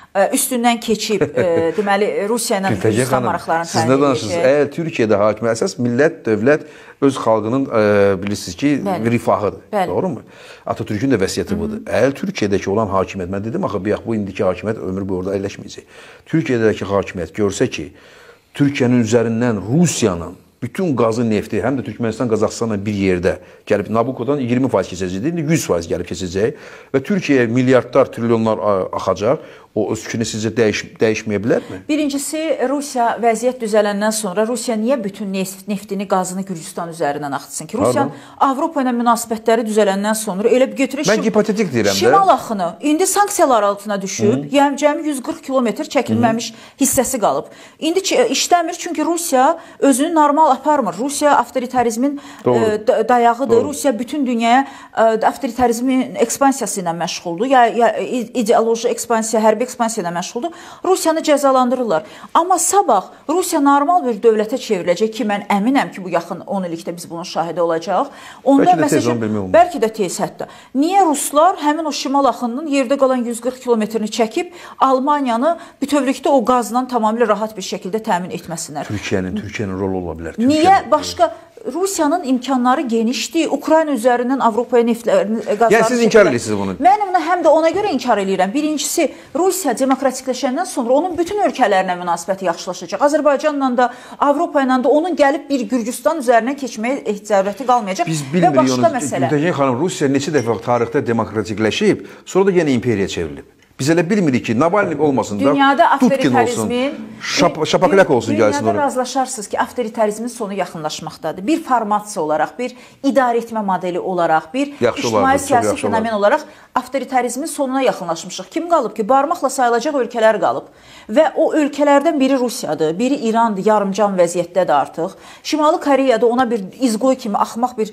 üstündən keçib, deməli, Rusiya ilə Gürcüstan maraqlarını təmin edəcək. Siz nə danışırsınız? Əgər Türkiyədə hakimiyyət əsas millət, dövlət öz xalqının bilirsiniz ki, rifahıdır. Doğru mu? Atatürkün də vəsiyyəti budur. Əgər Türkiyədəki olan hakimiyyət, mən dedim axı, bu indiki hakimiyyət ömür boyu orada əyləşməyəcək. Türkiyədəki hakimiyyət görsə ki, Türkiyənin üzərindən Rusiyanın bütün qazı, nefti, həm də Türkmənistan, Qazaxıstanla bir yerdə gəlib, Nabukodan 20% keçəcək, indi 100% gəlib keçəcək və Türkiyəyə milyardlar, trilyonlar axacaq. O öz fikrini sizcə dəyişməyə bilərmi? Birincisi, Rusiya vəziyyət düzələndən sonra Rusiya niyə bütün neftini, qazını Gürcüstan üzərindən axıtsın ki? Rusiyanın Avropa ilə münasibətləri düzələndən sonra elə bir götürək. Mən hipotetik deyirəm də. Şimal axını indi sanksiyalar altına düşüb, yəni cəmi 140 kilometr çəkilməmiş hissəsi qalıb. İndi işləmir, çünki Rusiya özünü normal aparmır. Rusiya avtoritarizmin dayağıdır. Rusiya bütün dünyaya avtoritarizmin ekspansiyası ilə məşğuldur. Ya ideoloji ekspansiya, hərbi ekspansiya ilə məşğuldur. Rusiyanı cəzalandırırlar. Amma sabah Rusiya normal bir dövlətə çevriləcək ki, mən əminəm ki, bu yaxın 10 illikdə biz bunun şahidi olacaq. Onda bəlkə də tez hətta. Niyə Ruslar həmin o şimal axınının yerdə qalan 140 kilometrini çəkib Almaniyanı bütövlükdə o qazla tamamilə rahat bir şəkildə təmin etməsinlər? Türkiyənin rolu ola bilər. Niyə başqa? Rusiyanın imkanları genişdir. Ukrayna üzərindən Avropaya neftlərini, qazları... Yəni siz inkar edirsiniz bunu? Mən onu həm də ona görə inkar edirəm. Birincisi, Rusiya demokratikləşəndən sonra onun bütün ölkələrlə münasibəti yaxşılaşacaq. Azərbaycanla da, Avropa ilə də onun gəlib bir Gürcüstan üzərinə keçməyə zərurəti qalmayacaq. Biz bilmirik, Gültəkin xanım, Rusiya neçə dəfə tarixdə demokratikləşib, sonra da yenə imperiya çevrilib. Biz elə bilmirik ki, Navalny olmasın da, Tutkin olsun, Şapaklyak olsun gəlsin oraya. Dünyada razılaşarsınız ki, avtoritarizmin sonu yaxınlaşmaqdadır. Bir formatsı olaraq, bir idarə etmə modeli olaraq, bir ictimai siyasi fenomen olaraq avtoritarizmin sonuna yaxınlaşmışıq. Kim qalıb ki? Barmaqla sayılacaq ölkələr qalıb. Və o ölkələrdən biri Rusiyadır, biri İrandır, yarımcan vəziyyətdədir artıq. Şimali Koreyada ona bir izqoy kimi, axmaq bir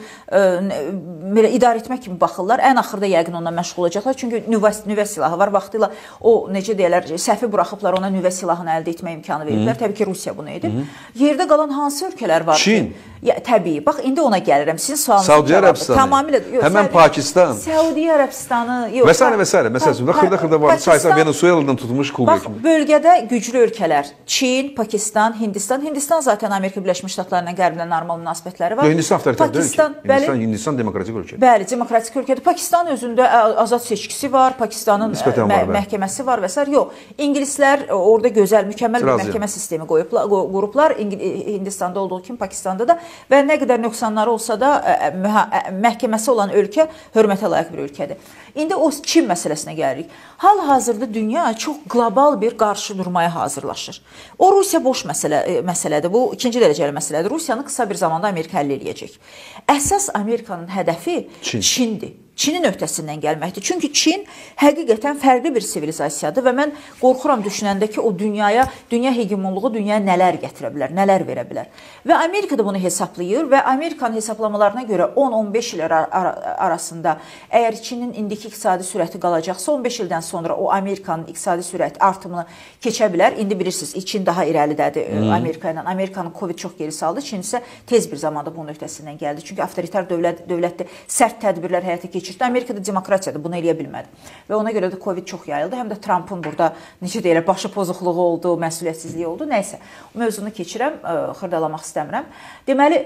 idarə etmək kimi baxırlar. Ən axırda yəqin onunla məşğul olacaqlar. Çünki nüvə silahı var. Vaxtıyla o, necə deyərlər, səhvi buraxıblar, ona nüvə silahını əldə etmə imkanı veriblər. Təbii ki, Rusiya bunu edib. Yerdə qalan hansı ölkələr var? Çin. Təbii. Bax, indi ona gəlirəm. Sizin sualınızın Səudiyyə Ərəbistanı, həmən Pakistan. Səudiyyə Ərəbistanı. Və s. Məsələn, xırda var. Saysa Venezueladan tutmuş Kuba kimi. Bax, bölgədə güclü ölkələr. Çin, Pakistan, Hindistan. Hindistan zaten Amerika Birləşmiş Ştatlarla Qərblə normal münasibətləri var. Hindistan avtoritar deyil ki. Hindistan demokratik ölkədir. Bəli, demokratik ölkədir. Pakistan özündə azad seçkisi var. Pakistanın məhkəməsi var və s. Yox, İngilislər orada gözəl, mükəmməl bir məhkəmə sistemi qurublar. Hindistanda olduğu kimi Pakistanda da və nə qədər nöqsanları olsa da məhkəməsi olan ölkə hörmətə layiq bir ölkədir. İndi o Çin məsələsinə gəlirik. Hal-hazırda dünya çox qlobal bir qarşı durmaya hazırlaşır. O Rusiya boş məsələdir. Bu ikinci dərəcəli məsələdir. Rusiyanı qısa bir zamanda Amerika həll eləyəcək. Əsas Amerikanın hədəfi Çindir. Çinin öhdəsindən gəlməkdir. Çünki Çin həqiqətən fərqli bir sivilizasiyadır və mən qorxuram düşünəndə ki, o dünya hegemonluğu dünyaya nələr gətirə bilər, nələr verə bilər. Və Amerika da bunu hesablayır və Amerikanın hesablamalarına görə 10-15 il arasında əgər Çinin indiki iqtisadi sürəti qalacaqsa, 15 ildən sonra o Amerikanın iqtisadi sürəti artımını keçə bilər. İndi bilirsiniz, Çin daha irəlidədir Amerika ilə. Amerikanın Covid çox geri saldı. Çin isə tez bir zamanda bunun öhdəsindən gəldi. Çünki avtoritar dövlətdə sərt tədbirlər həyata keçirdi. Amerikada demokratiyadır, bunu eləyə bilmədi. Və ona görə də Covid çox yayıldı. Həm də Trumpın burada, necə deyirlər, başı pozuqluğu oldu, məsuliyyətsizliyi oldu. Nəysə, mövzunu keçirəm, xırdalamaq istəmirəm. Deməli,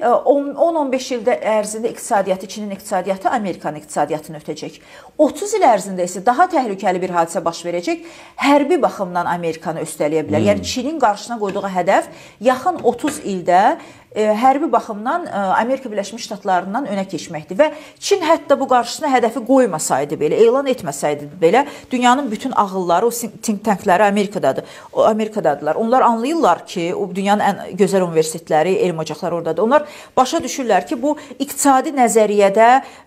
10-15 ildə ərzində iqtisadiyyatı, Çinin iqtisadiyyatı Amerikanın iqtisadiyyatını ötəcək. 30 il ərzində isə daha təhlükəli bir hadisə baş verəcək. Hərbi baxımdan Amerikanı üstələyə bilər. Yəni, Çinin qarşısına qoyduğu hədəf yaxın 30 ildə hərbi baxımdan Amerika Birləşmiş Ştatlarından önə keçməkdir və Çin hətta bu qarşısına hədəfi qoymasaydı belə, elan etməsəydi belə, dünyanın bütün ağılları, o think tankları Amerikadadırlar. Onlar anlayırlar ki, o dünyanın ən gözəl universitetləri, elm ocaqları oradadır. Onlar başa düşürlər ki, bu iqtisadi nəzəriyyədə,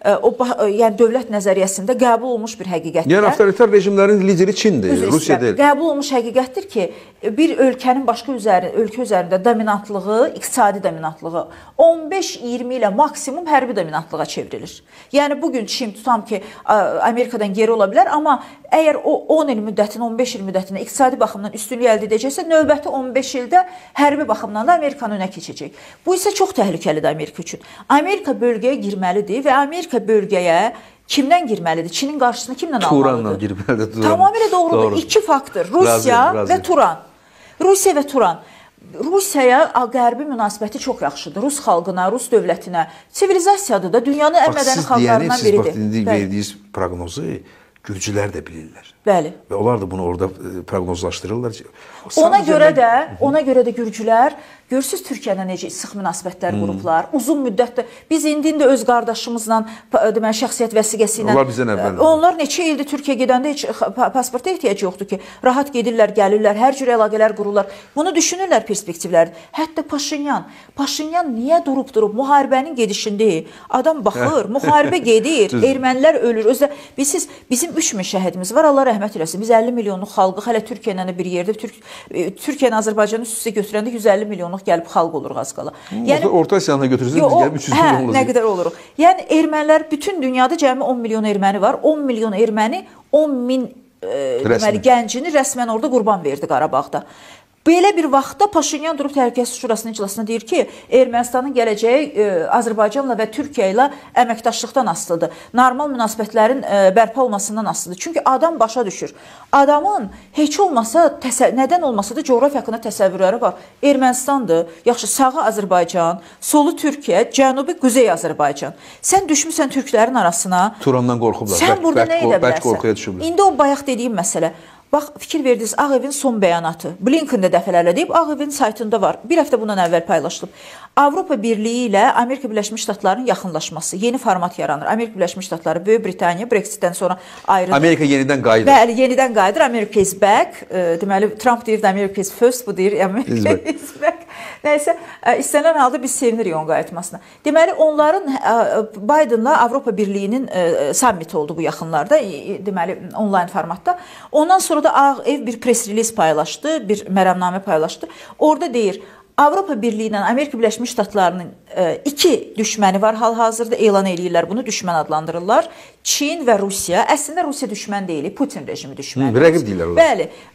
yəni dövlət nəzəriyyəsində qəbul olmuş bir həqiqətdir. Yəni avtoritar rejimlərin lideri Çindir, Rusiya deyil. Qəbul olmuş həqiqətdir ki, bir ölkənin başqa ölkə üzərində dominantlığı, iqtisadi dominantlığı 15-20 ilə maksimum hərbi dominantlığa çevrilir. Yəni bugün Çin tutam ki, Amerikadan geri ola bilər, amma əgər o 10 il müddətinə, 15 il müddətinə iqtisadi baxımdan üstünlük əldə edəcəksə, növbəti 15 ildə hərbi baxımdan da Amerikanın önə keçəcək. Bu isə çox təhlükəlidir Amerika üçün. Amerika bölgəyə girməlidir və Amerika bölgəyə kimdən girməlidir? Çinin qarşısına kimdən almalıdır? Turanla girməlidir. Tamamilə doğrudur. İki faktor. Rusiya və Turan. Rusiya və Turan. Rusiyaya qərbi münasibəti çox yaxşıdır. Rus xalqına, Rus dövlətinə, sivilizasiyadır da, dünyanın ən mədəni xalqlarından biridir. Siz indi verdiyiniz proqnozu gürcülər də bilirlər. Bəli. Və onlar da bunu orada proqnozlaşdırırlar. Ona görə də gürcülər görürsüz Türkiyəyə necə sıx münasibətlər qurublar. Uzun müddətdir. Biz indi də öz qardaşımızla deməli şəxsiyyət vəsiqəsi ilə onlar bizdən əvvəl. Onlar neçə ildir Türkiyəyə gedəndə heç pasporta ehtiyac yoxdur ki, rahat gedirlər, gəlirlər, hər cür əlaqələr qururlar. Bunu düşünürlər perspektivləri. Hətta Paşinyan niyə durub müharibənin gedişində? Adam baxır, müharibə gedir, ermənilər ölür. Özdə bizim 3000 şəhidimiz var. Allah rəhmət eləsin. Biz 50 milyonluq xalqıq hələ Türkiyə ilə bir yerdə Türkiyəni Azərbaycanı üst-üstə götürəndə 150 milyonluq gəlib xalq oluruq az qala. Yəni Orta Asiyanı götürsəz biz gəlib 300 milyon olacaq. Nə qədər oluruq? Yəni ermənilər bütün dünyada cəmi 10 milyon erməni var. 10 milyon erməni 10 min deməli gəncini rəsmən orada qurban verdi Qarabağda. Belə bir vaxtda Paşinyan durub Təhlükəsizlik Şurasının iclasında deyir ki, Ermənistanın gələcəyi Azərbaycanla və Türkiyə ilə əməkdaşlıqdan asılıdır. Normal münasibətlərin bərpa olmasından asılıdır. Çünki adam başa düşür. Adamın heç olmasa, nədən olmasa da coğrafiya haqqında təsəvvürləri var. Ermənistandır, yaxşı, sağı Azərbaycan, solu Türkiyə, cənubi Quzey Azərbaycan. Sən düşmüsən türklərin arasına. Turandan qorxublar. Sən burada nə edə bilərsən? İndi o bayaq dediyim məsələ. Bax, fikir verdiniz, Ağ Evin son bəyanatı. Blinken də dəfələrlə deyib, Ağ Evin saytında var. Bir həftə bundan əvvəl paylaşılıb. Avropa Birliyi ilə Amerika Birləşmiş Ştatlarının yaxınlaşması, yeni format yaranır. Amerika Birləşmiş Ştatları, Böyük Britaniya Brexitdən sonra ayrılır. Amerika yenidən qayıdır. Bəli, yenidən qayıdır. America is back. Deməli, Trump deyir də America is first, bu deyir America is back. Nəysə, istənilən halda biz sevinirik onun qayıtmasına. Deməli, onların Biden'la Avropa Birliyinin sammiti oldu bu yaxınlarda, deməli, onlayn formatda. Ondan sonra da Ağ Ev bir press release paylaşdı, bir mərəmnamə paylaşdı. Orada deyir, Avropa Birliyi ilə Amerika Birləşmiş Ştatlarının iki düşməni var hal-hazırda, elan eləyirlər bunu, düşmən adlandırırlar. Çin və Rusiya. Əslində Rusiya düşmən deyil, Putin rejimi düşməndir. Rəqib deyirlər onlar.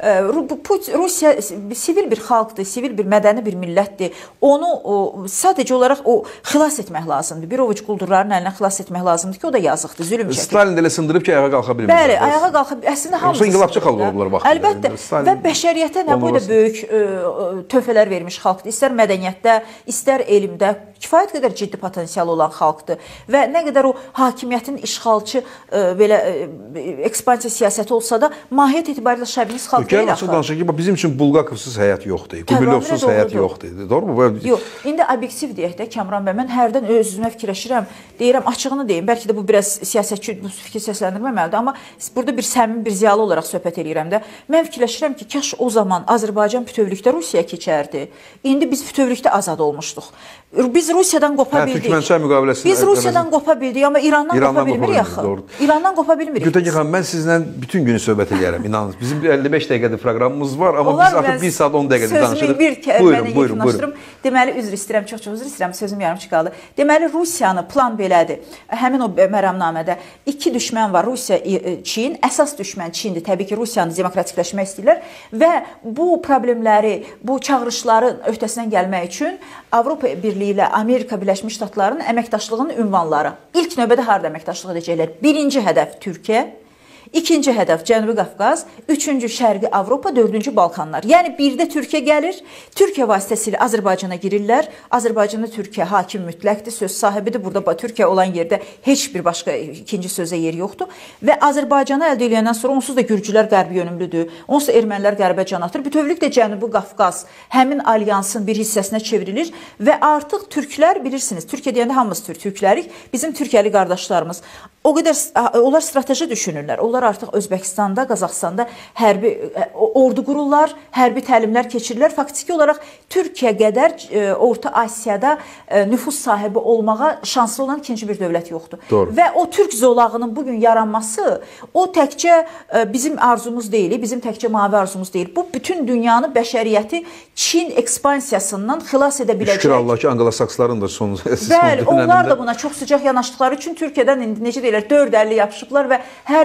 Bəli, Rusiya sivil bir xalqdır, sivil bir mədəni bir millətdir. Onu sadəcə olaraq xilas etmək lazımdır. Bir ovuc quldurların əlindən xilas etmək lazımdır ki, o da yazıqdır, zülm çəkir. Stalin də elə sındırıb ki, ayağa qalxa bilmir. Bəli, ayağa qalxa bilmir. Əslində hamısı. Yoxsa inqilabçı xalq olublar vaxtında. Əlbəttə. Və bəşəriyyətə nə boyda böyük töhfələr vermiş xalqdır. İstər mədəniyyətdə, istər elmdə kifayət qədər ciddi potensial olan xalqdır. Və nə qədər o hakimiyyətin işğalçı belə ekspansiya siyasəti olsa da mahiyyət etibarilə şəbiniz xalq deyil axı. Danışaq ki, bizim üçün Bulqakovsuz həyat yoxdur, Kubilovsuz həyat yoxdur. Doğru mu? Yox, indi obyektiv deyək də, Kamran bəy, mən hərdən öz-özümə fikirləşirəm, deyirəm, açığını deyim, bəlkə də bu biraz siyasətçi bu fikir səsləndirməməlidir, amma burada bir səmimi, bir ziyalı olaraq söhbət edirəm də. Mən fikirləşirəm ki, kaş o zaman Azərbaycan bütövlükdə Rusiyaya keçərdi. İndi biz bütövlükdə azad olmuşduq. Biz Rusiyadan qopa bildik. Türkmənçay müqaviləsində. Biz Rusiyadan qopa bildik, amma İrandan qopa bilmirik axı. İrandan qopa bilmirik. Gütəgin xanım, mən sizinlə bütün günü söhbət edərəm, inanın. Bizim 55 dəqiqədir proqramımız var, amma biz artıq 1 saat 10 dəqiqədir danışırıq. Sözümü bir yekunlaşdırım. Deməli, üzr istəyirəm, çox üzr istəyirəm, sözüm yarımçıq qaldı. Deməli, Rusiyanın plan belədir. Həmin o mərəmnamədə iki düşmən var, Rusiya, Çin. Əsas düşmən Çindir. Təbii ki, Rusiyanı demokratikləşmək istəyirlər və bu problemləri, bu çağırışların öhdəsindən gəlmək üçün Avropa Birliyi ilə Amerika Birləşmiş Ştatlarının əməkdaşlığının ünvanları. İlk növbədə harda əməkdaşlıq edəcəklər? Birinci hədəf Türkiyə, ikinci hədəf Cənubi Qafqaz, üçüncü Şərqi Avropa, dördüncü Balkanlar. Yəni birdə Türkiyə gəlir, Türkiyə vasitəsilə Azərbaycana girirlər. Azərbaycanda Türkiyə hakim mütləqdir, söz sahibidir. Burada Türkiyə olan yerdə heç bir başqa ikinci sözə yer yoxdur. Və Azərbaycanı əldə edəndən sonra onsuz da gürcülər qərbi yönümlüdür, onsuz da ermənilər qərbə can atır. Bütövlükdə Cənubi Qafqaz həmin alyansın bir hissəsinə çevrilir və artıq türklər, bilirsiniz, Türkiyə deyəndə hamımız türklərik, bizim türkiyəli qardaşlarımız. O qədər, onlar strateji düşünürlər. Onlar artıq Özbəkistanda, Qazaxstanda hərbi ordu qururlar, hərbi təlimlər keçirirlər. Faktiki olaraq Türkiyə qədər Orta Asiyada nüfuz sahibi olmağa şanslı olan ikinci bir dövlət yoxdur. Doğru. Və o türk zolağının bugün yaranması o təkcə bizim arzumuz deyil, bizim təkcə mavi arzumuz deyil. Bu bütün dünyanı, bəşəriyyəti Çin ekspansiyasından xilas edə biləcək. Şükür Allah ki, Anglosaksların da son Bəli, onlar da buna çox sıcaq yanaşdıqları üçün Türkiyədən indi necə deyirlər, 4 əlli yapışıblar və hər fürsətdə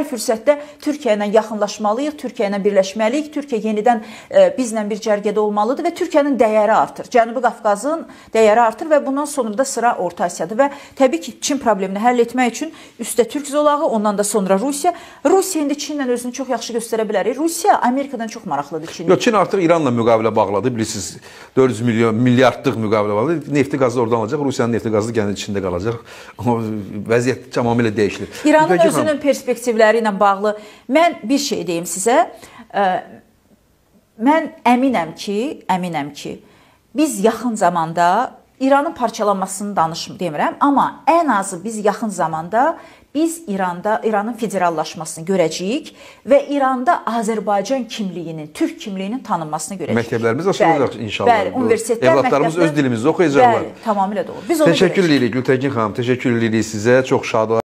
müddətdə Türkiyə ilə yaxınlaşmalıyıq, Türkiyə ilə birləşməliyik, Türkiyə yenidən bizlə bir cərgədə olmalıdır və Türkiyənin dəyəri artır. Cənubi Qafqazın dəyəri artır və bundan sonra da sıra Orta Asiyadır və təbii ki, Çin problemini həll etmək üçün üstə Türk zolağı, ondan da sonra Rusiya. Rusiya indi Çinlə özünü çox yaxşı göstərə bilər. Rusiya Amerikadan çox maraqlıdır Çin. Yox, Çin artıq İranla müqavilə bağladı. Bilirsiniz, 400 milyardlıq müqavilə bağladı. Nefti qazı oradan alacaq, Rusiyanın nefti qazı gəlir içində qalacaq. Amma vəziyyət tamamilə dəyişilir. İranın özünün perspektivləri ilə bağlı mən bir şey deyim sizə. Mən əminəm ki, biz yaxın zamanda İranın parçalanmasını demirəm, amma ən azı biz yaxın zamanda biz İranın federallaşmasını görəcəyik və İranda Azərbaycan kimliyinin, Türk kimliyinin tanınmasını görəcəyik. Məktəblərimiz açılacaq inşallah. Bəli, universitetlər, evlatlarımız öz dilimizdə oxuyacaqlar. Bəli, tamamilə doğru. Biz təşəkkür edirik Gültəkin xanım, təşəkkür edirik sizə. Çox şadıq.